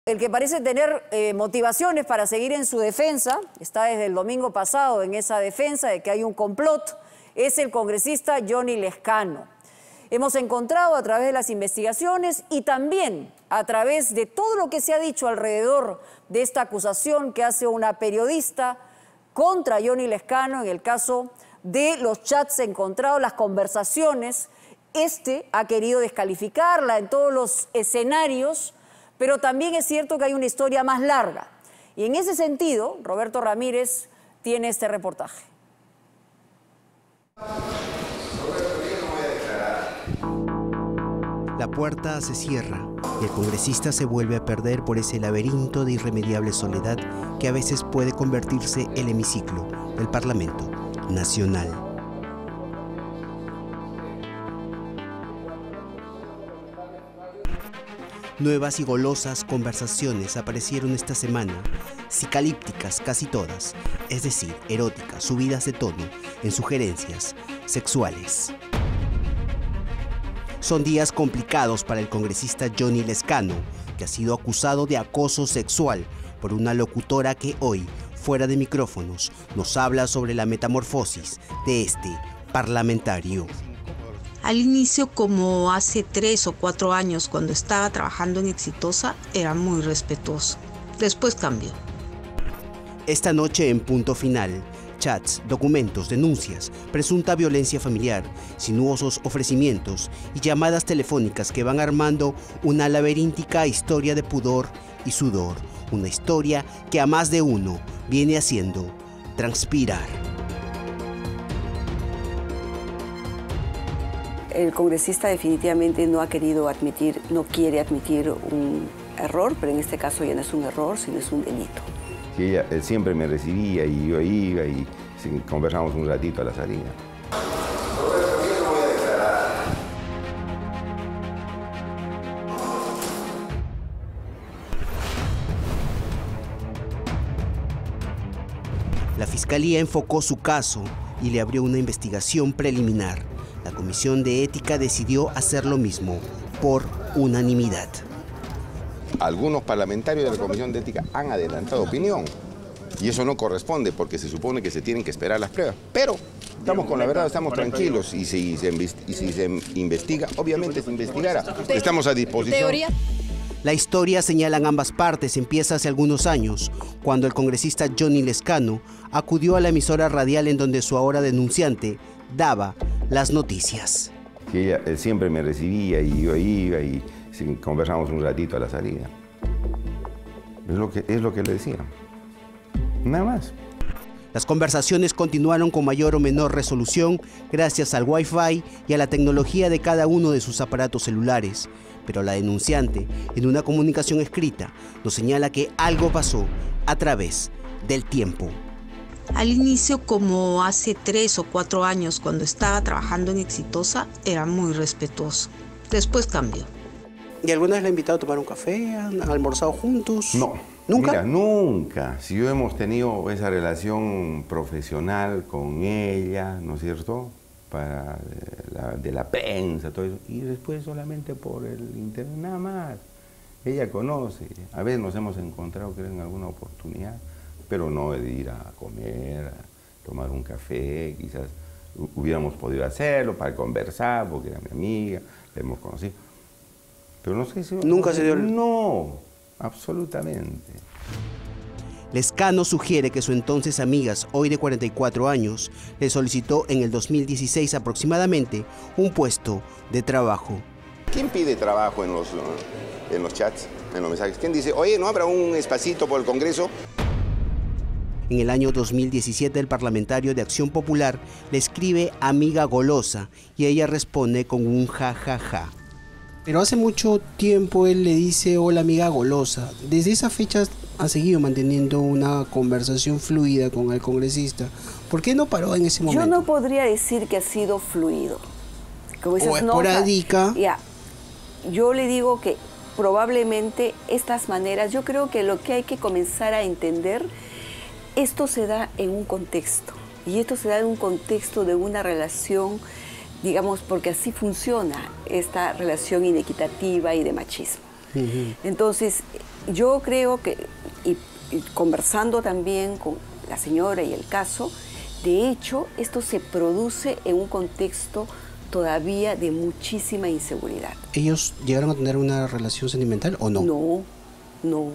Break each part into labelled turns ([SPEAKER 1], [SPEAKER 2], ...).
[SPEAKER 1] El que parece tener motivaciones para seguir en su defensa, está desde el domingo pasado en esa defensa de que hay un complot, es el congresista Johnny Lezcano. Hemos encontrado a través de las investigaciones y también a través de todo lo que se ha dicho alrededor de esta acusación que hace una periodista contra Johnny Lezcano en el caso de los chats encontrados, las conversaciones. Ha querido descalificarla en todos los escenarios, pero también es cierto que hay una historia más larga. Y en ese sentido, Roberto Ramírez tiene este reportaje.
[SPEAKER 2] La puerta se cierra y el congresista se vuelve a perder por ese laberinto de irremediable soledad que a veces puede convertirse el hemiciclo del Parlamento Nacional. Nuevas y golosas conversaciones aparecieron esta semana, psicalípticas casi todas, es decir, eróticas, subidas de tono en sugerencias sexuales. Son días complicados para el congresista Johnny Lezcano, que ha sido acusado de acoso sexual por una locutora que hoy, fuera de micrófonos, nos habla sobre la metamorfosis de este parlamentario.
[SPEAKER 3] Al inicio, como hace 3 o 4 años, cuando estaba trabajando en Exitosa, era muy respetuoso. Después cambió.
[SPEAKER 2] Esta noche en Punto Final, chats, documentos, denuncias, presunta violencia familiar, sinuosos ofrecimientos y llamadas telefónicas que van armando una laberíntica historia de pudor y sudor. Una historia que a más de uno viene haciendo transpirar.
[SPEAKER 4] El congresista definitivamente no quiere admitir un error, pero en este caso ya no es un error, sino es un delito.
[SPEAKER 5] Sí, él siempre me recibía y yo iba y conversamos un ratito a la salida.
[SPEAKER 2] La Fiscalía enfocó su caso y le abrió una investigación preliminar. La Comisión de Ética decidió hacer lo mismo, por unanimidad.
[SPEAKER 5] Algunos parlamentarios de la Comisión de Ética han adelantado opinión. Y eso no corresponde porque se supone que se tienen que esperar las pruebas. Pero estamos con la verdad, estamos tranquilos. Y si se investiga, obviamente se investigará. Estamos a disposición.
[SPEAKER 2] La historia, señalan ambas partes, empieza hace algunos años, cuando el congresista Johnny Lezcano acudió a la emisora radial en donde su ahora denunciante daba las noticias.
[SPEAKER 5] Sí, él siempre me recibía y yo iba y conversamos un ratito a la salida. Es lo que le decía. Nada más.
[SPEAKER 2] Las conversaciones continuaron con mayor o menor resolución gracias al Wi-Fi y a la tecnología de cada uno de sus aparatos celulares. Pero la denunciante, en una comunicación escrita, nos señala que algo pasó a través del tiempo.
[SPEAKER 3] Al inicio, como hace 3 o 4 años, cuando estaba trabajando en Exitosa, era muy respetuoso. Después cambió.
[SPEAKER 2] ¿Y alguna vez le ha invitado a tomar un café? ¿Han almorzado juntos?
[SPEAKER 5] No.
[SPEAKER 2] ¿Nunca?
[SPEAKER 5] Mira, nunca. Si yo hemos tenido esa relación profesional con ella, ¿no es cierto? De la prensa, todo eso. Y después solamente por el internet, nada más. Ella conoce. A veces nos hemos encontrado, creo, en alguna oportunidad, pero no de ir a comer, a tomar un café. Quizás hubiéramos podido hacerlo para conversar, porque era mi amiga, la hemos conocido. Pero no sé si...
[SPEAKER 2] ¿Nunca se dio?
[SPEAKER 5] No, absolutamente.
[SPEAKER 2] Lezcano sugiere que su entonces amiga, hoy de 44 años, le solicitó en el 2016 aproximadamente un puesto de trabajo.
[SPEAKER 5] ¿Quién pide trabajo en los chats, en los mensajes? ¿Quién dice, oye, no habrá un espacito por el Congreso?
[SPEAKER 2] En el año 2017, el parlamentario de Acción Popular le escribe amiga golosa y ella responde con un jajaja. Pero hace mucho tiempo él le dice hola amiga golosa. Desde esa fecha ha seguido manteniendo una conversación fluida con el congresista. ¿Por qué no paró en ese momento?
[SPEAKER 4] Yo no podría decir que ha sido fluido. Como
[SPEAKER 2] o esporádica.
[SPEAKER 4] Ya, yo le digo que probablemente estas maneras, yo creo que lo que hay que comenzar a entender, esto se da en un contexto. Y esto se da en un contexto de una relación, digamos, porque así funciona esta relación inequitativa y de machismo. Entonces, yo creo que, y conversando también con la señora y el caso, de hecho, esto se produce en un contexto todavía de muchísima inseguridad.
[SPEAKER 2] ¿Ellos llegaron a tener una relación sentimental o no?
[SPEAKER 4] No.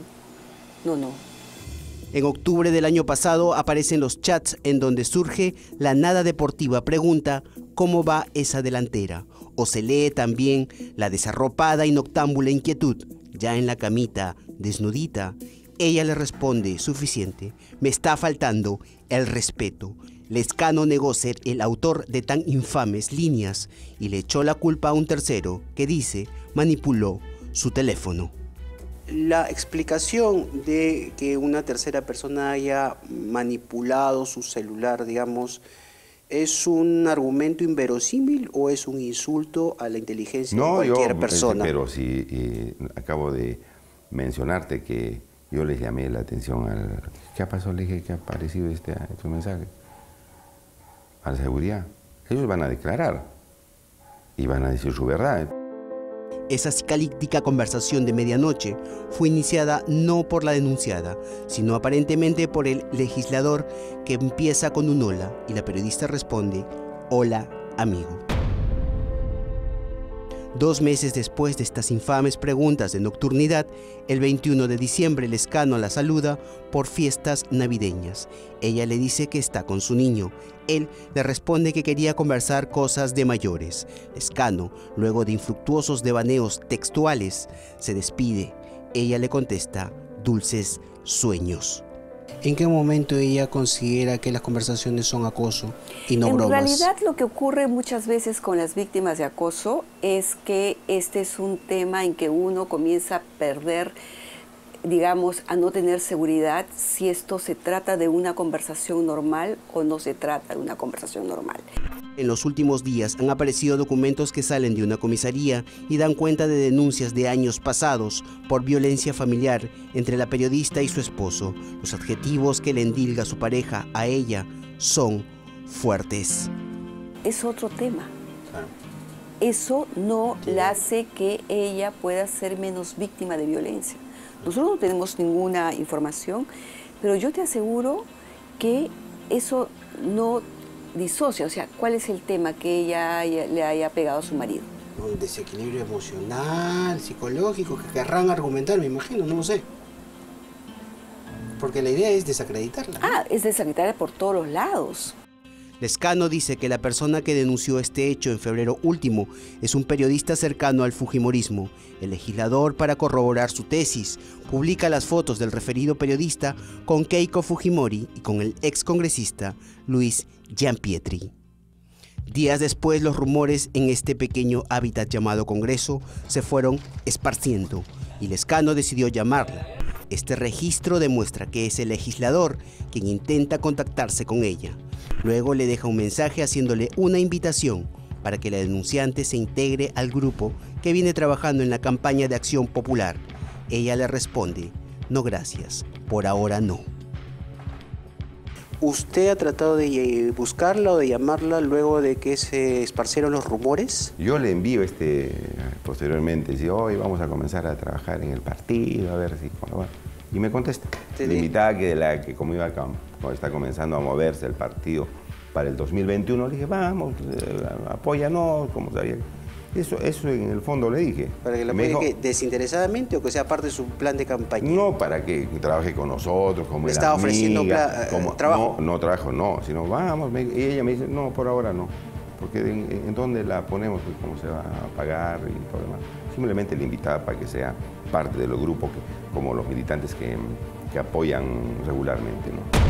[SPEAKER 2] En octubre del año pasado aparecen los chats en donde surge la nada deportiva pregunta ¿cómo va esa delantera? O se lee también la desarropada y noctámbula inquietud, ya en la camita, desnudita. Ella le responde, suficiente, me está faltando el respeto. Lescano negó ser el autor de tan infames líneas y le echó la culpa a un tercero que dice manipuló su teléfono. La explicación de que una tercera persona haya manipulado su celular, digamos, ¿es un argumento inverosímil o es un insulto a la inteligencia de cualquier persona?
[SPEAKER 5] Pero si acabo de mencionarte que yo les llamé la atención al... ¿Qué ha pasado? Le dije que ha aparecido este mensaje. A la seguridad. Ellos van a declarar y van a decir su verdad.
[SPEAKER 2] Esa psicalíptica conversación de medianoche fue iniciada no por la denunciada, sino aparentemente por el legislador que empieza con un hola y la periodista responde, hola, amigo. 2 meses después de estas infames preguntas de nocturnidad, el 21 de diciembre Lescano la saluda por fiestas navideñas. Ella le dice que está con su niño. Él le responde que quería conversar cosas de mayores. Lescano, luego de infructuosos devaneos textuales, se despide. Ella le contesta, dulces sueños. ¿En qué momento ella considera que las conversaciones son acoso y no bromas?
[SPEAKER 4] En realidad lo que ocurre muchas veces con las víctimas de acoso es que este es un tema en que uno comienza a perder, digamos, a no tener seguridad si esto se trata de una conversación normal o no se trata de una conversación normal.
[SPEAKER 2] En los últimos días han aparecido documentos que salen de una comisaría y dan cuenta de denuncias de años pasados por violencia familiar entre la periodista y su esposo. Los adjetivos que le endilga su pareja a ella son fuertes.
[SPEAKER 4] Es otro tema. Eso no la hace que ella pueda ser menos víctima de violencia. Nosotros no tenemos ninguna información, pero yo te aseguro que eso no disocia. O sea, ¿cuál es el tema que ella le haya pegado a su marido?
[SPEAKER 2] Un desequilibrio emocional, psicológico, que querrán argumentar, me imagino, no lo sé. Porque la idea es desacreditarla, ¿no?
[SPEAKER 4] Es desacreditarla por todos los lados.
[SPEAKER 2] Lescano dice que la persona que denunció este hecho en febrero último es un periodista cercano al fujimorismo. El legislador, para corroborar su tesis, publica las fotos del referido periodista con Keiko Fujimori y con el excongresista Luis Gianpietri. Días después, los rumores en este pequeño hábitat llamado Congreso se fueron esparciendo y Lescano decidió llamarla. Este registro demuestra que es el legislador quien intenta contactarse con ella. Luego le deja un mensaje haciéndole una invitación para que la denunciante se integre al grupo que viene trabajando en la campaña de acción popular. Ella le responde, no gracias, por ahora no. ¿Usted ha tratado de buscarla o de llamarla luego de que se esparcieron los rumores?
[SPEAKER 5] Yo le envío posteriormente, dice, hoy vamos a comenzar a trabajar en el partido, a ver si... Bueno, y me contesta. Le invitaba que como está comenzando a moverse el partido para el 2021, le dije, vamos, apóyanos, como sabía. Eso en el fondo le dije.
[SPEAKER 2] ¿Para que la apoye desinteresadamente o que sea parte de su plan de campaña?
[SPEAKER 5] No, para que trabaje con nosotros, como
[SPEAKER 2] ¿Le estaba ofreciendo trabajo?
[SPEAKER 5] No, trabajo no, sino vamos. Y ella me dice, no, por ahora no. Porque ¿en dónde la ponemos? Pues, ¿cómo se va a pagar y todo lo demás? Simplemente le invitaba para que sea parte de los grupos, como los militantes que apoyan regularmente, ¿no?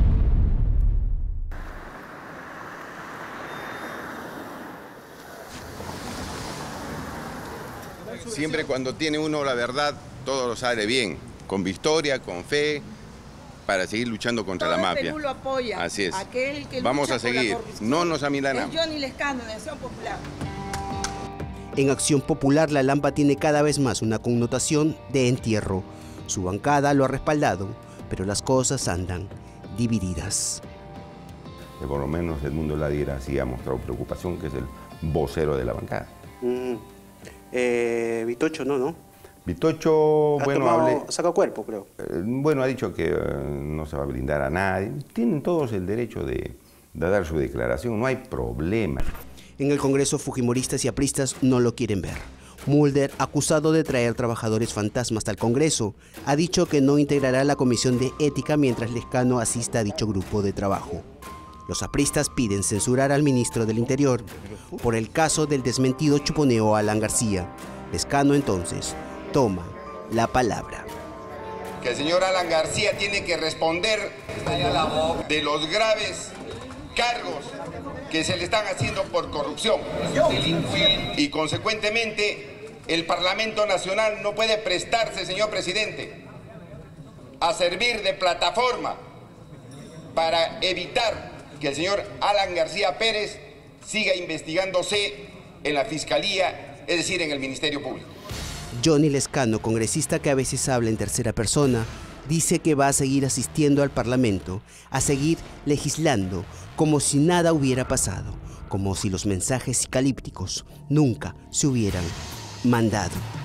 [SPEAKER 5] Siempre cuando tiene uno la verdad, todo lo sale bien, con victoria, con fe, para seguir luchando contra la mafia.
[SPEAKER 6] Perú lo apoya.
[SPEAKER 5] Así es.
[SPEAKER 6] Aquel que
[SPEAKER 5] vamos
[SPEAKER 6] lucha
[SPEAKER 5] a seguir,
[SPEAKER 6] por la corrupción.
[SPEAKER 5] no nos amilanamos.
[SPEAKER 6] Es Johnny Lescano, de Acción Popular.
[SPEAKER 2] En Acción Popular, la Lampa tiene cada vez más una connotación de entierro. Su bancada lo ha respaldado, pero las cosas andan divididas.
[SPEAKER 5] Que por lo menos Edmundo Ladira sí ha mostrado preocupación, que es el vocero de la bancada.
[SPEAKER 2] Vitocho no, ¿no?
[SPEAKER 5] Vitocho, bueno,
[SPEAKER 2] saca cuerpo, creo.
[SPEAKER 5] Bueno, ha dicho que no se va a blindar a nadie. Tienen todos el derecho de dar su declaración, no hay problema.
[SPEAKER 2] En el Congreso, fujimoristas y apristas no lo quieren ver. Mulder, acusado de traer trabajadores fantasmas al Congreso, ha dicho que no integrará la Comisión de Ética mientras Lezcano asista a dicho grupo de trabajo. Los apristas piden censurar al ministro del Interior por el caso del desmentido chuponeo a Alan García. Lezcano entonces toma la palabra.
[SPEAKER 7] Que el señor Alan García tiene que responder de los graves cargos que se le están haciendo por corrupción. Y consecuentemente, el Parlamento Nacional no puede prestarse, señor presidente, a servir de plataforma para evitar que el señor Alan García Pérez siga investigándose en la Fiscalía, es decir, en el Ministerio Público.
[SPEAKER 2] Johnny Lezcano, congresista que a veces habla en tercera persona, dice que va a seguir asistiendo al Parlamento, a seguir legislando como si nada hubiera pasado, como si los mensajes psicalípticos nunca se hubieran mandado.